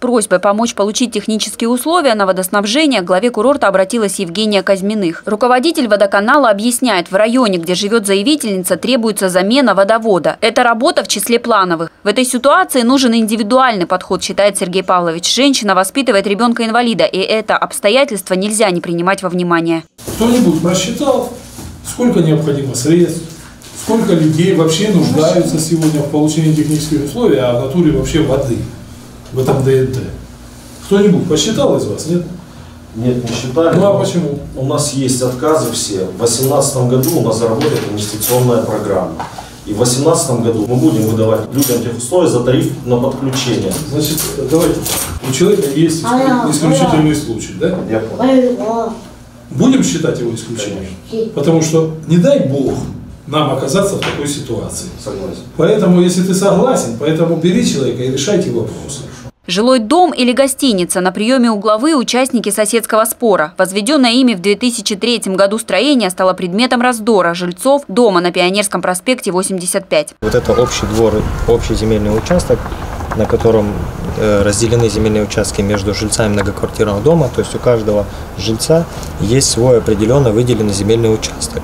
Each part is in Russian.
просьбой помочь получить технические условия на водоснабжение к главе курорта обратилась Евгения Казьминых. Руководитель водоканала объясняет, в районе, где живет заявительница, требуется замена водовода. Это работа в числе плановых. В этой ситуации нужен индивидуальный подход, считает Сергей Павлович. Женщина воспитывает ребенка-инвалида, и это обстоятельство нельзя не принимать во внимание. Кто-нибудь просчитал, сколько необходимо средств, сколько людей вообще нуждаются сегодня в получении технических условий, а в натуре вообще воды в этом ДНТ? Кто-нибудь посчитал из вас, нет? Нет, не считали. Ну а почему? У нас есть отказы все. В 2018 году у нас заработает инвестиционная программа. И в 2018 году мы будем выдавать людям тех условий за тариф на подключение. Значит, давайте так. У человека есть исключительный случай, да? Я понял. Будем считать его исключением? Потому что, не дай Бог, нам оказаться в такой ситуации. Согласен. Поэтому, если ты согласен, поэтому бери человека и решайте вопросы. Жилой дом или гостиница. На приеме у главы участники соседского спора. Возведенное ими в 2003 году строение стало предметом раздора жильцов дома на Пионерском проспекте 85. Вот это общий двор, общий земельный участок, на котором разделены земельные участки между жильцами многоквартирного дома. То есть у каждого жильца есть свой определенно выделенный земельный участок.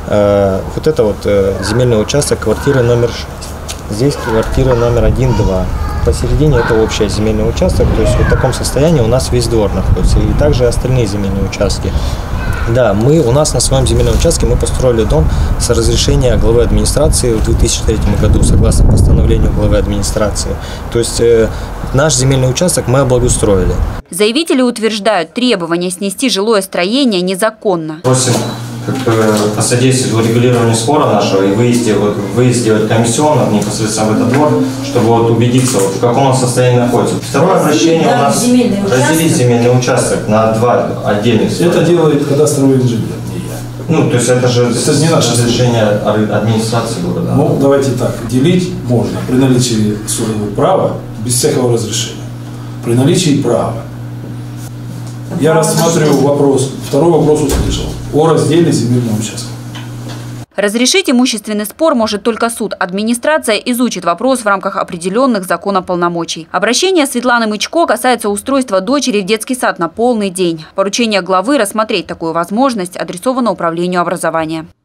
Вот это вот земельный участок квартиры номер 6. Здесь квартиры номер 1, 2. Посередине это общий земельный участок. То есть в таком состоянии у нас весь двор находится. И также остальные земельные участки. Да, у нас на своем земельном участке мы построили дом с разрешения главы администрации в 2003 году, согласно постановлению главы администрации. То есть наш земельный участок мы облагоустроили. Заявители утверждают, требование снести жилое строение незаконно. Просим посодействовать урегулированию спора нашего и выезде комиссионных непосредственно в этот двор, чтобы убедиться, в каком он состоянии находится. Второе обращение у нас разделить земельный участок на 2 отдельных. Это делает кадастровый инженер, не я. Ну, то есть это не наше решение администрации города. Ну, давайте так, делить можно при наличии права, без всякого разрешения. При наличии права. Я рассматриваю вопрос, второй вопрос услышал, о разделе земельного участка. Разрешить имущественный спор может только суд. Администрация изучит вопрос в рамках определенных законом полномочий. Обращение Светланы Мычко касается устройства дочери в детский сад на полный день. Поручение главы рассмотреть такую возможность адресовано Управлению образования.